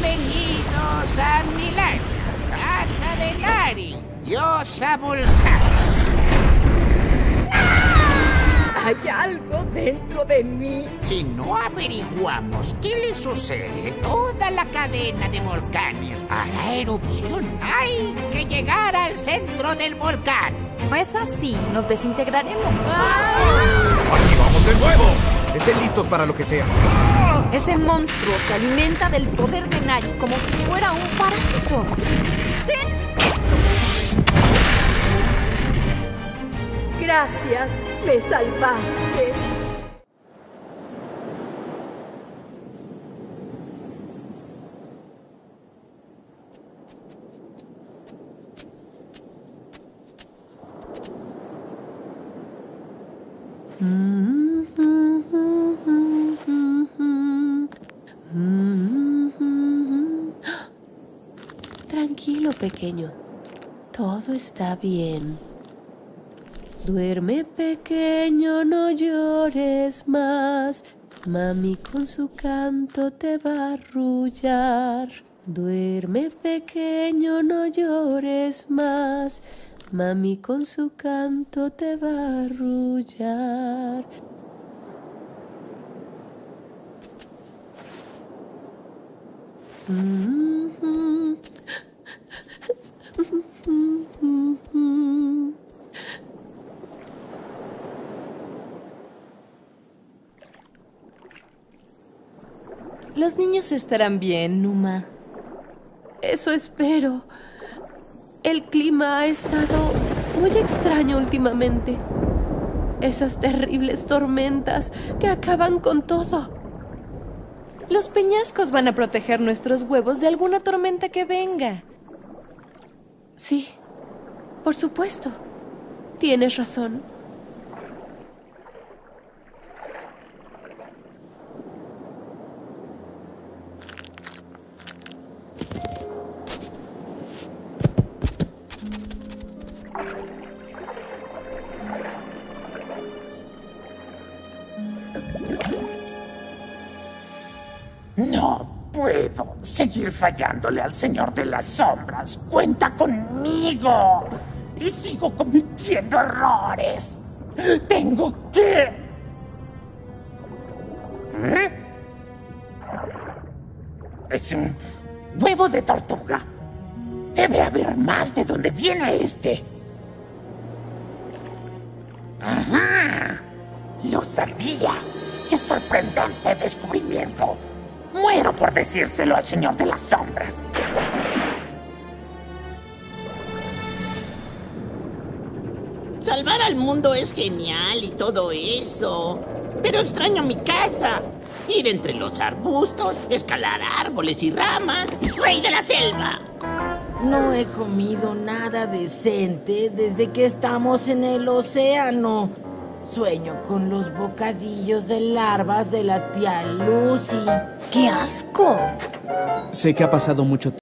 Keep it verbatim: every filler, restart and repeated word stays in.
Bienvenidos a Milania, casa de Nari, diosa volcán. Hay algo dentro de mí. Si no averiguamos qué le sucede, toda la cadena de volcanes hará erupción. Hay que llegar al centro del volcán. No es así, nos desintegraremos. ¡Aquí vamos de nuevo! Estén listos para lo que sea. Ese monstruo se alimenta del poder de Nari como si fuera un parásito. ¡Ten esto! Gracias, me salvaste. Tranquilo, pequeño. Todo está bien. Duerme, pequeño, no llores más. Mami con su canto te va a arrullar. Duerme, pequeño, no llores más. Mami con su canto te va a arrullar. Mm-hmm. Los niños estarán bien, Numa. Eso espero. El clima ha estado muy extraño últimamente. Esas terribles tormentas que acaban con todo. Los peñascos van a proteger nuestros huevos de alguna tormenta que venga. Sí, por supuesto. Tienes razón. No puedo seguir fallándole al Señor de las Sombras. ¡Cuenta conmigo! Y sigo cometiendo errores. Tengo que... ¿Eh? Es un huevo de tortuga. Debe haber más de donde viene este. ¡Ajá! ¡Lo sabía! ¡Qué sorprendente descubrimiento! Muero por decírselo al Señor de las Sombras. Salvar al mundo es genial y todo eso. Pero extraño mi casa. Ir entre los arbustos, escalar árboles y ramas. ¡Rey de la selva! No he comido nada decente desde que estamos en el océano. Sueño con los bocadillos de larvas de la tía Lucy. ¡Qué asco! Sé que ha pasado mucho tiempo.